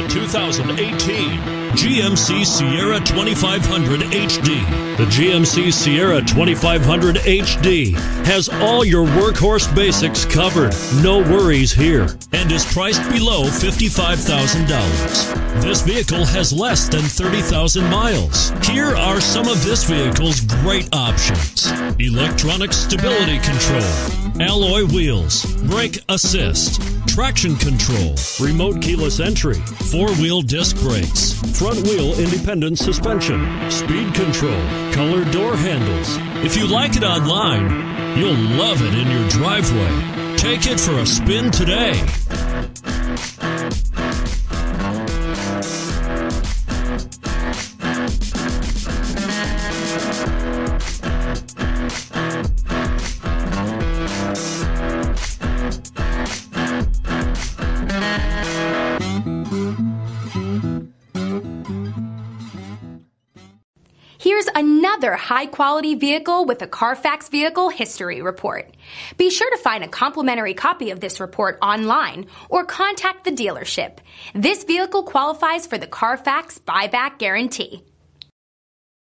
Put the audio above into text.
2018 GMC Sierra 2500 HD. The GMC Sierra 2500 HD has all your workhorse basics covered. No worries here, and is priced below $55,000. This vehicle has less than 30,000 miles. Here are some of this vehicle's great options: electronic stability control, alloy wheels, brake assist, traction control, remote keyless entry, four-wheel disc brakes, front-wheel independent suspension, speed control, color door handles. If you like it online, you'll love it in your driveway. Take it for a spin today. Here's another high-quality vehicle with a Carfax Vehicle History Report. Be sure to find a complimentary copy of this report online or contact the dealership. This vehicle qualifies for the Carfax Buyback Guarantee.